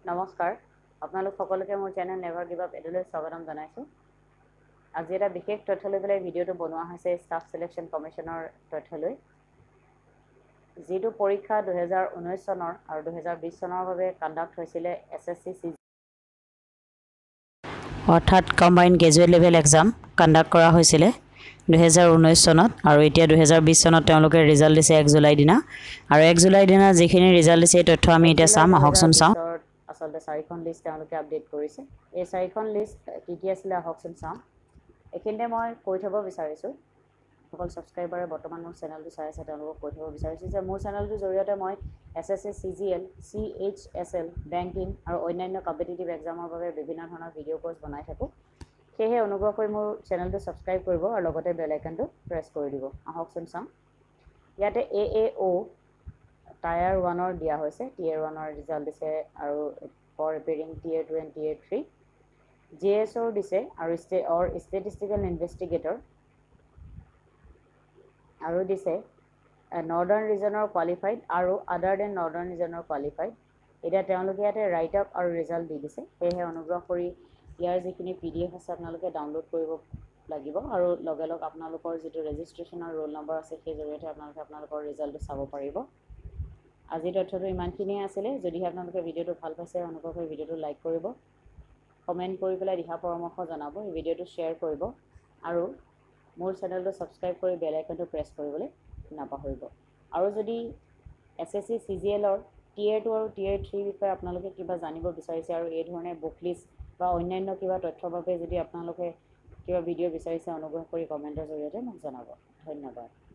নমস্কাৰ আপোনালোক সকলোকে মোৰ চেনেল নেভাৰ গিভ আপ এডলৈ স্বাগতম জনাইছোঁ। আজি এটা বিশেষ তথ্য লৈ পেলাই ভিডিঅ'টো বনোৱা হৈছে ষ্টাফ সিলেকশ্যন কমিশ্যনৰ তথ্য লৈ, যিটো পৰীক্ষা 2019 চনৰ আৰু 2020 চনৰ বাবে কণ্ডাক্ট হৈছিলে SSC অৰ্থাৎ combined graduate level exam conduct কৰা হৈছিলে 2019 চনত আৰু এতিয়া 2020 চনত তেওঁলোকে ৰিজাল্ট দিছে 1 জুলাই দিনা। আৰু 1 জুলাই দিনা যিখিনি ৰিজাল্ট দিছে এই তথ্য আমি এতিয়া চাম, আহকচোন চাওঁ। আচলতে 4খন লিষ্ট তেওঁলোকে আপডেট কৰিছে। এই 4খন লিষ্ট কি আছিলে আহকচোন চাওঁ। এইখিনিতে মই কৈ থ'ব বিচাৰিছোঁ, সকল ছাবস্ক্ৰাইবাৰে বৰ্তমান মোৰ চেনেলটো চাই আছে তেওঁলোকক কৈ থ'ব বিচাৰিছোঁ যে মোৰ চেনেলটোৰ জৰিয়তে মই SSC CGL CHSL বেংকিং আৰু অন্যান্য কম্পিটিটিভ এক্সামৰ বাবে বিভিন্ন ধৰণৰ ভিডিঅ' কোৰ্চ বনাই থাকোঁ। সেয়েহে অনুগ্ৰহ কৰি মোৰ চেনেলটো ছাবস্ক্ৰাইব কৰিব আৰু লগতে বেল আইকনটো প্ৰেছ কৰি দিব। আহকচোন চাওঁ। ইয়াতে AAO টায়াৰ 1ৰ দিয়া হৈছে, Tier 1ৰ ৰিজাল্ট দিছে আৰু for preparing Tier 2 and Tier 3 JSOৰ দিছে আৰু ষ্টেটিষ্টিকেল ইনভেষ্টিগেটৰ আৰু দিছে নৰ্দাৰ্ণ ৰিজনৰ কোৱালিফাইড আৰু আদাৰ দেন নৰ্দাৰ্ণ ৰিজনৰ কোৱালিফাইড। এতিয়া তেওঁলোকে ইয়াতে ৰাইট আপ আৰু ৰিজাল্ট দি দিছে। সেয়েহে অনুগ্ৰহ কৰি ইয়াৰ যিখিনি PDF আছে আপোনালোকে ডাউনলোড কৰিব লাগিব আৰু লগে লগে আপোনালোকৰ যিটো ৰেজিষ্ট্ৰেশ্যনৰ ৰোল নম্বৰ আছে সেই জৰিয়তে আপোনালোকে আপোনালোকৰ ৰিজাল্টটো চাব পাৰিব। আজিৰ তথ্যটো ইমানখিনিয়ে আছিলে। যদিহে আপোনালোকে ভিডিঅ'টো ভাল পাইছে অনুগ্ৰহ কৰি ভিডিঅ'টো লাইক কৰিব, কমেণ্ট কৰি পেলাই দিহা পৰামৰ্শ জনাব, এই ভিডিঅ'টো শ্বেয়াৰ কৰিব আৰু মোৰ চেনেলটো ছাবস্ক্ৰাইব কৰি বেল আইকনটো প্ৰেছ কৰিবলৈ নাপাহৰিব। আৰু যদি SSC CGLৰ Tier 2 আৰু Tier 3 বিষয়ে আপোনালোকে কিবা জানিব বিচাৰিছে আৰু এই ধৰণে বুক লিষ্ট বা অন্যান্য কিবা তথ্যৰ বাবে যদি আপোনালোকে কিবা ভিডিঅ' বিচাৰিছে অনুগ্ৰহ কৰি কমেণ্টৰ জৰিয়তে মোক জনাব। ধন্যবাদ।